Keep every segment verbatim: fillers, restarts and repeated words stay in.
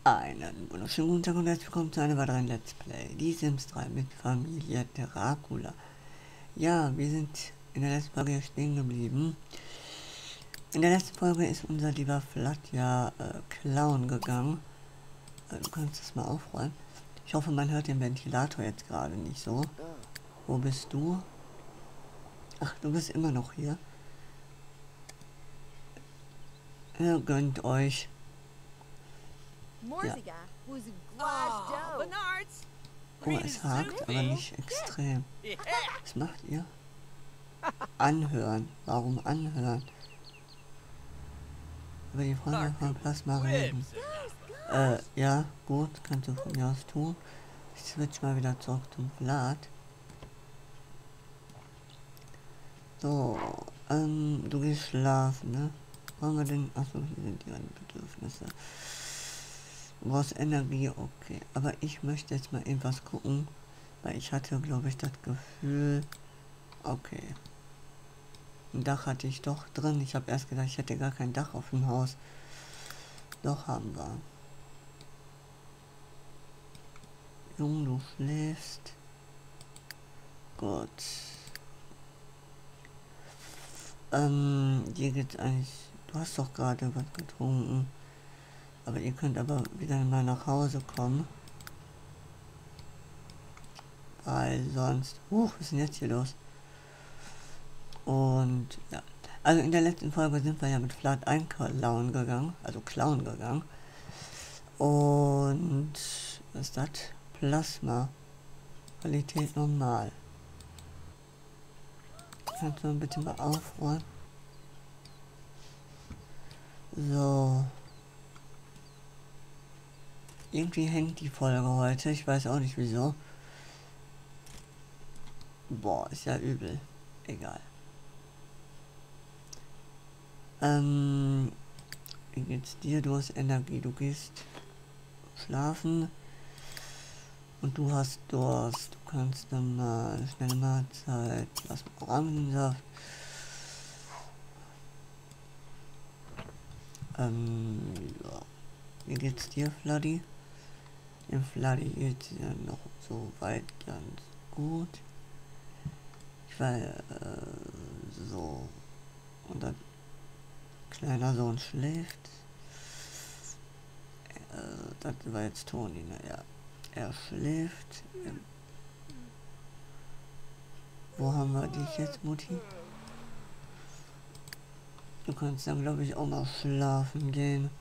Einen wunderschönen guten Tag und herzlich willkommen zu einem weiteren Let's Play. Die Sims drei mit Familie Dracula. Ja, wir sind in der letzten Folge stehen geblieben. In der letzten Folge ist unser lieber Vlad ja äh, klauen gegangen. Äh, du kannst das mal aufräumen. Ich hoffe, man hört den Ventilator jetzt gerade nicht so. Wo bist du? Ach, du bist immer noch hier. Ihr gönnt euch. Ja. Oh, es hakt, aber nicht extrem. Was macht ihr? Anhören. Warum anhören? Über die Frage von Plasma reden. Äh, ja, gut, kannst du von mir aus tun. Ich switch mal wieder zurück zum Vlad. So, ähm, du gehst schlafen, ne? Wollen wir denn? Achso, hier sind die Bedürfnisse. Du brauchst Energie, okay. Aber ich möchte jetzt mal irgendwas gucken, weil ich hatte, glaube ich, das Gefühl, okay. Ein Dach hatte ich doch drin. Ich habe erst gedacht, ich hätte gar kein Dach auf dem Haus. Doch haben wir. Jung, du schläfst. Gut. Ähm, dir geht's eigentlich. Du hast doch gerade was getrunken. Aber ihr könnt aber wieder mal nach Hause kommen. Weil sonst... Huch, was ist denn jetzt hier los? Und ja. Also in der letzten Folge sind wir ja mit Vlad einklauen gegangen. Also klauen gegangen. Und... Was ist das? Plasma. Qualität normal. Kannst du bitte mal aufräumen? So. Irgendwie hängt die Folge heute. Ich weiß auch nicht wieso. Boah, ist ja übel. Egal. Ähm. Wie geht's dir? Du hast Energie. Du gehst schlafen. Und du hast Durst. Du kannst dann mal eine schnelle Mahlzeit. Was mit Orangensaft. Ähm. Ja. Wie geht's dir, Vladdy? Dem Vladdy geht's ja noch so weit ganz gut. Ich war äh, so. Und dann kleiner Sohn schläft. Äh, das war jetzt Toni, naja. Er schläft. Ähm, wo haben wir dich jetzt, Mutti? Du kannst dann, glaube ich, auch mal schlafen gehen.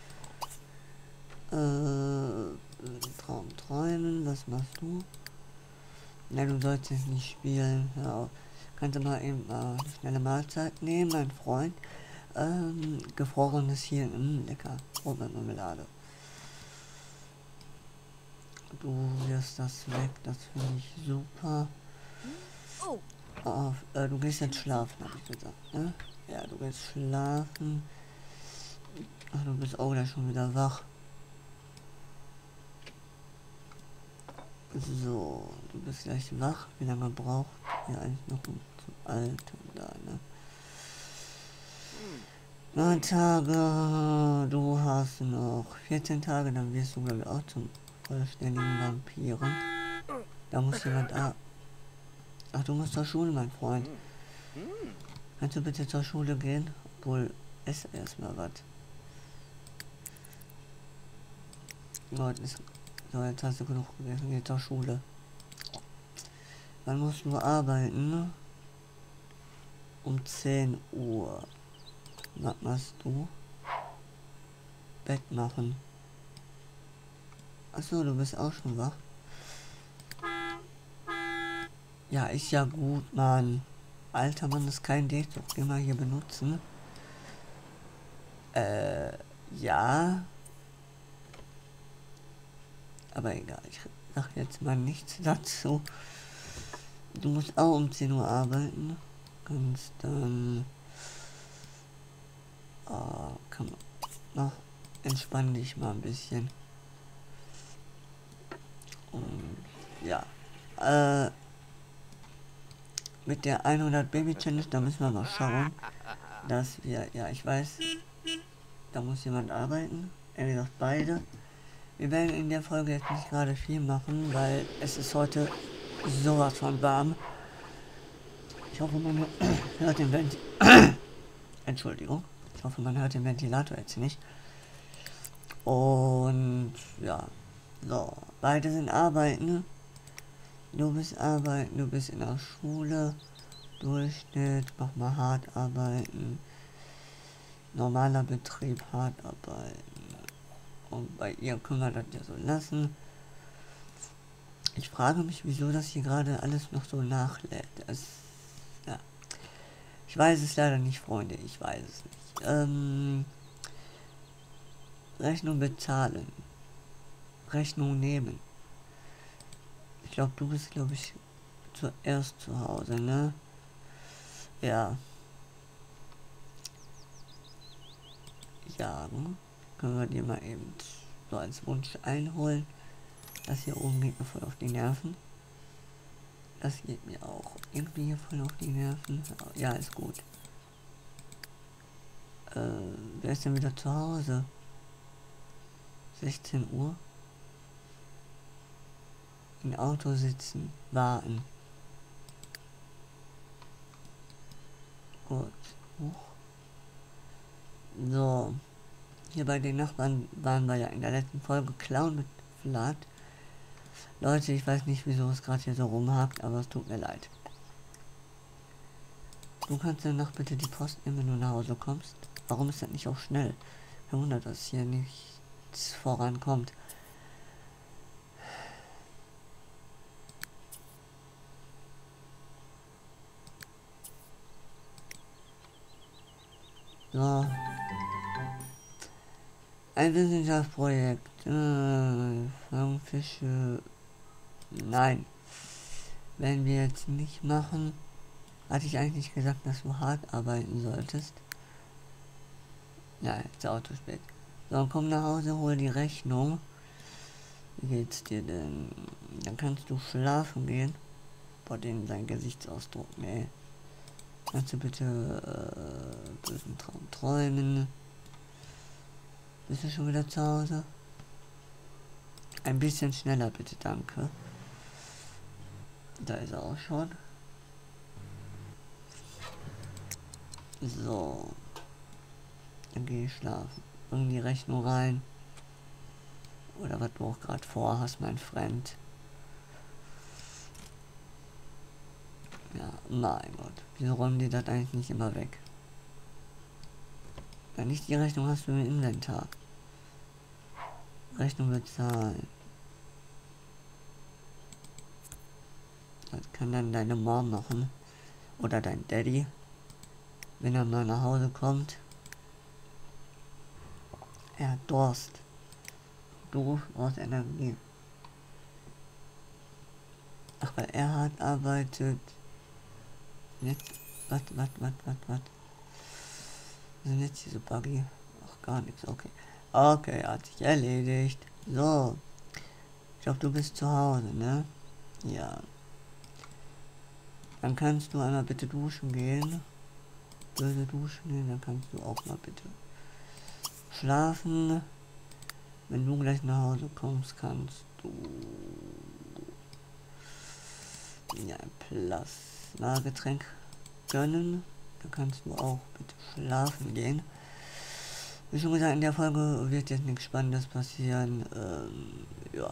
Äh, Traum träumen, was machst du? Ne, du sollst jetzt nicht spielen. Hör auf. Kannst du mal eben äh, eine schnelle Mahlzeit nehmen, mein Freund. Ähm, gefrorenes hier, mh, lecker. Brot mit Marmelade. Du wirst das weg, das finde ich super. Auf, äh, du gehst jetzt schlafen, habe ich gesagt, ne? Ja, du gehst schlafen. Ach, du bist auch gleich schon wieder wach. So, du bist gleich wach. Wie lange braucht ihr eigentlich noch zum Alter da, ne? Neun Tage, du hast noch vierzehn Tage, dann wirst du, glaube ich, auch zum vollständigen Vampiren. Da muss jemand ab. Ach, du musst zur Schule, mein Freund. Kannst du bitte zur Schule gehen? Obwohl, ess erstmal was. Leute, ist. So, jetzt hast du genug gegessen, geh zur Schule. Wann musst du arbeiten? Um zehn Uhr. Was machst du? Bett machen. Achso, du bist auch schon wach. Ja, ist ja gut, Mann. Alter Mann, ist kein Date, doch immer hier benutzen. Äh, ja. Aber egal, ich sag jetzt mal nichts dazu. Du musst auch um zehn Uhr arbeiten. Kannst dann... Oh, kann man... Noch entspann dich mal ein bisschen. Und ja. Äh... Mit der hundert Baby Challenge, da müssen wir mal schauen, dass wir... Ja, ich weiß, da muss jemand arbeiten. Er gesagt, beide. Wir werden in der Folge jetzt nicht gerade viel machen, weil es ist heute sowas von warm. Ich hoffe, man hört den Ventilator. Entschuldigung. Ich hoffe, man hört den Ventilator jetzt nicht. Und ja, so, beide sind arbeiten. Du bist arbeiten, du bist in der Schule. Durchschnitt, mach mal hart arbeiten. Normaler Betrieb, hart arbeiten. Und bei ihr können wir das ja so lassen. Ich frage mich, wieso das hier gerade alles noch so nachlädt. Es, ja. Ich weiß es leider nicht, Freunde. Ich weiß es nicht. Ähm, Rechnung bezahlen. Rechnung nehmen. Ich glaube, du bist, glaube ich, zuerst zu Hause, ne? Ja. Jagen. Können wir dir mal eben so als Wunsch einholen. Das hier oben geht mir voll auf die Nerven. Das geht mir auch irgendwie hier voll auf die Nerven. Ja, ist gut. Äh, wer ist denn wieder zu Hause? sechzehn Uhr. Im Auto sitzen. Warten. Gut. Hoch. So. Hier bei den Nachbarn waren wir ja in der letzten Folge klauen mit Flat. Leute, ich weiß nicht, wieso es gerade hier so rumhakt, aber es tut mir leid. Du kannst danach bitte die Post nehmen, wenn du nach Hause kommst. Warum ist das nicht auch schnell? Kein Wunder, dass hier nichts vorankommt. So. Ein Wissenschaftsprojekt. Äh, Fangfische. Nein. Wenn wir jetzt nicht machen, hatte ich eigentlich gesagt, dass du hart arbeiten solltest. Ja, jetzt ist Auto spät. So, komm nach Hause, hol die Rechnung. Wie geht's dir denn? Dann kannst du schlafen gehen. Boah, den sein Gesichtsausdruck, nee. Kannst du bitte äh, bösen Traum träumen? Bist du schon wieder zu Hause? Ein bisschen schneller bitte, danke. Da ist er auch schon. So. Dann gehe ich schlafen. Bring die Rechnung rein. Oder was du auch gerade vorhast, mein Freund. Ja, mein Gott. Wieso räumen die das eigentlich nicht immer weg? Wenn nicht die Rechnung hast du im Inventar. Rechnung bezahlen. Das kann dann deine Mom machen. Oder dein Daddy. Wenn er mal nach Hause kommt. Er hat Durst. Du brauchst Energie. Ach, weil er hart arbeitet. Jetzt. Was, was, was, was, was. Was sind jetzt diese Buggy? Ach, gar nichts, okay. Okay, hat sich erledigt. So. Ich glaube, du bist zu Hause, ne? Ja. Dann kannst du einmal bitte duschen gehen. Böse duschen gehen, dann kannst du auch mal bitte schlafen. Wenn du gleich nach Hause kommst, kannst du ja ein Plasmagetränk gönnen. Dann kannst du auch bitte schlafen gehen. Wie schon gesagt, in der Folge wird jetzt nichts Spannendes passieren. Ähm, ja.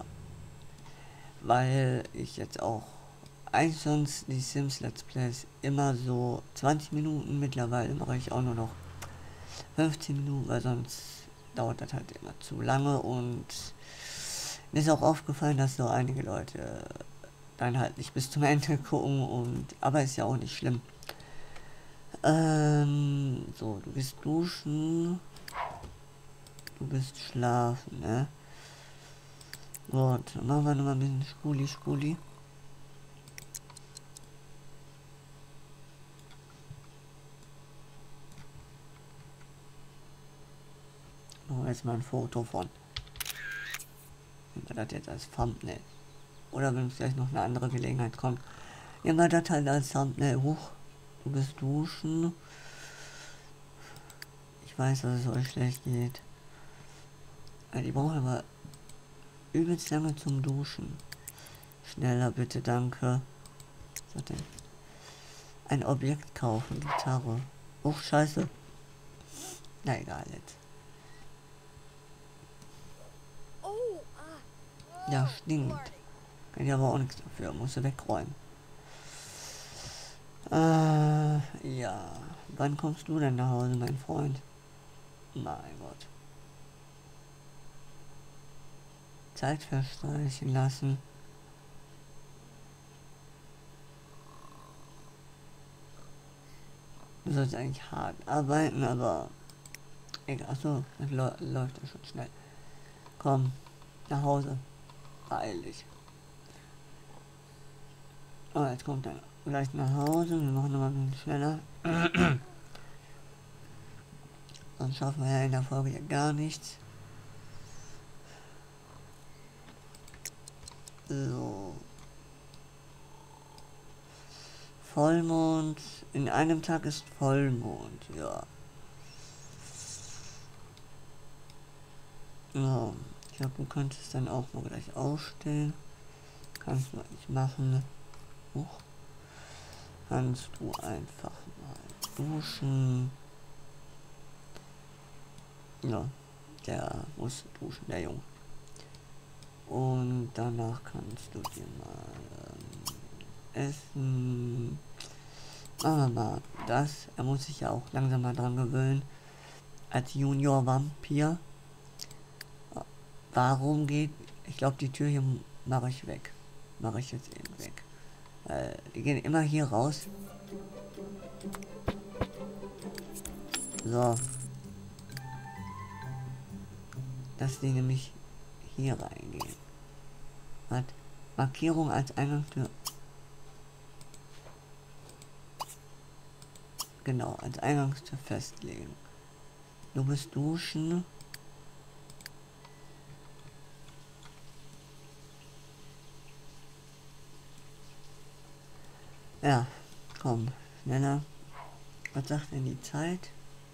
Weil ich jetzt auch eigentlich sonst die Sims Let's Plays immer so zwanzig Minuten, mittlerweile mache ich auch nur noch fünfzehn Minuten, weil sonst dauert das halt immer zu lange. Und mir ist auch aufgefallen, dass so einige Leute dann halt nicht bis zum Ende gucken, und aber ist ja auch nicht schlimm. Ähm, so, du bist duschen, du bist schlafen, ne? Gut, dann machen wir nochmal ein bisschen Skuli, Skuli. Machen wir jetzt mal ein Foto von. Nehmen wir das jetzt als Thumbnail. Oder wenn es gleich noch eine andere Gelegenheit kommt, nehmen wir das halt als Thumbnail hoch. Du bist duschen. Ich weiß, dass es euch schlecht geht. Die brauchen aber übelst lange zum Duschen. Schneller bitte, danke. Was hat denn? Ein Objekt kaufen, Gitarre. Oh, scheiße. Na egal jetzt. Ja, stinkt. Kann ich aber auch nichts dafür. Muss er wegräumen. Äh, ja. Wann kommst du denn nach Hause, mein Freund? Mein Gott. Zeit verstreichen lassen. Du sollst eigentlich hart arbeiten, aber egal. Achso, das läuft ja schon schnell. Komm, nach Hause. Beeil dich. Oh, jetzt kommt er gleich nach Hause. Wir machen nochmal ein bisschen schneller. Sonst schaffen wir ja in der Folge ja gar nichts. So. Vollmond. In einem Tag ist Vollmond, ja. So. Ich glaube, du könntest dann auch mal gleich aufstehen. Kannst du nicht machen. Huch. Kannst du einfach mal duschen. Ja, der muss duschen, der Junge. Und danach kannst du dir mal ähm, essen. Machen wir mal das. Er muss sich ja auch langsam mal dran gewöhnen. Als Junior-Vampir. Warum geht... Ich glaube, die Tür hier mache ich weg. Mache ich jetzt eben weg. Äh, die gehen immer hier raus. So. Dass die nämlich hier reingehen. Hat Markierung als Eingangstür. Genau, als Eingangstür festlegen. Du bist duschen. Ja, komm, schneller. Was sagt denn die Zeit?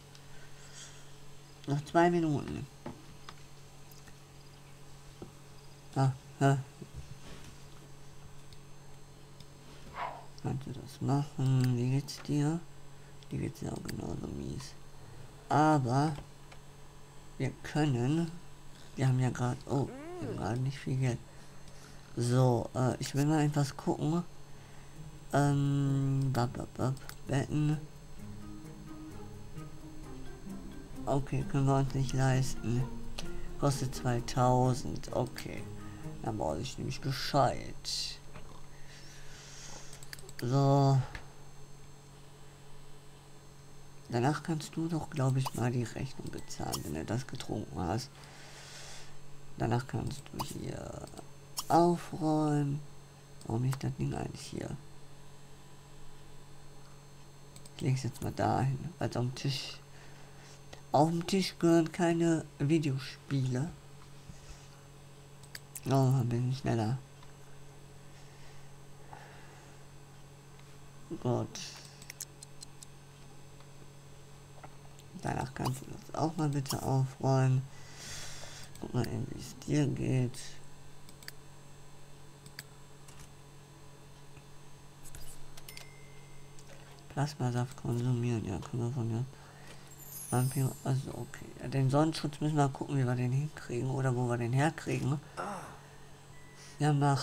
Noch zwei Minuten. Ah, ja. Kannst du das machen? Wie geht's dir? Die geht's ja auch genauso mies. Aber wir können. Wir haben ja gerade. Oh, wir haben gerade nicht viel Geld. So, äh, ich will mal etwas gucken. Ähm, bab, bab, bab, Betten. Okay, können wir uns nicht leisten. Kostet zweitausend. Okay. Dann brauche ich nämlich Bescheid. So. Danach kannst du doch, glaube ich, mal die Rechnung bezahlen, wenn du das getrunken hast. Danach kannst du hier aufräumen. Warum nicht das Ding eigentlich hier? Ich lege es jetzt mal dahin, weil es am Tisch... Auf dem Tisch gehören keine Videospiele. Oh, ein bisschen schneller. Gott. Danach kannst du das auch mal bitte aufräumen. Guck mal, wie es dir geht. Plasmasaft konsumieren, ja, können wir von mir. Vampir, also okay. Den Sonnenschutz müssen wir gucken, wie wir den hinkriegen oder wo wir den herkriegen. Ja, mach.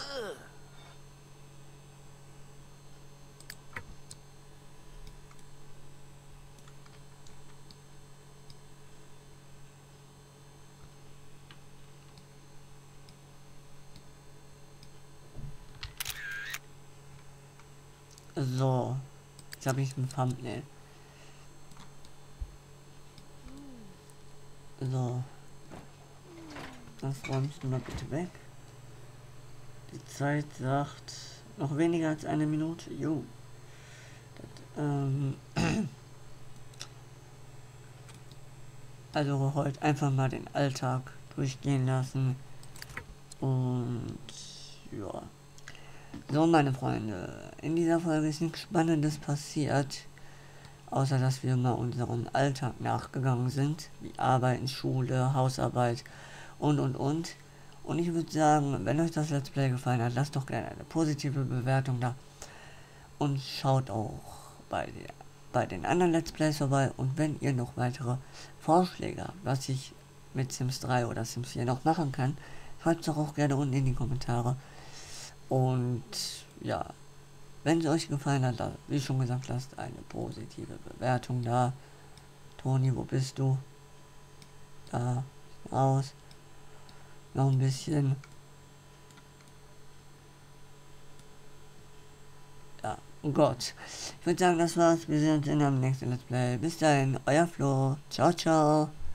So. Jetzt habe ich ein Thumbnail. So. Das räumst du mal bitte weg. Die Zeit sagt noch weniger als eine Minute. Jo. Das, ähm. Also heute einfach mal den Alltag durchgehen lassen. Und ja. So, meine Freunde. In dieser Folge ist nichts Spannendes passiert. Außer dass wir mal unserem Alltag nachgegangen sind. Wie Arbeiten, Schule, Hausarbeit und und und. Und ich würde sagen, wenn euch das Let's Play gefallen hat, lasst doch gerne eine positive Bewertung da. Und schaut auch bei, der, bei den anderen Let's Plays vorbei. Und wenn ihr noch weitere Vorschläge habt, was ich mit Sims drei oder Sims vier noch machen kann, schreibt es doch auch gerne unten in die Kommentare. Und ja, wenn es euch gefallen hat, wie schon gesagt, lasst eine positive Bewertung da. Toni, wo bist du? Da, raus. Noch ein bisschen. Ja, oh Gott. Ich würde sagen, das war's. Wir sehen uns in einem nächsten Let's Play. Bis dahin, euer Flo. Ciao, ciao.